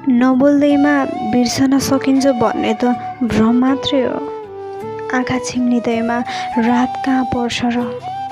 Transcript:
नबोल्दैमा बिर्सन सकिन्छ भन्ने त भ्रम मात्रै हो। आँखा छिम्लिँदैमा रात कहाँ पर्छ र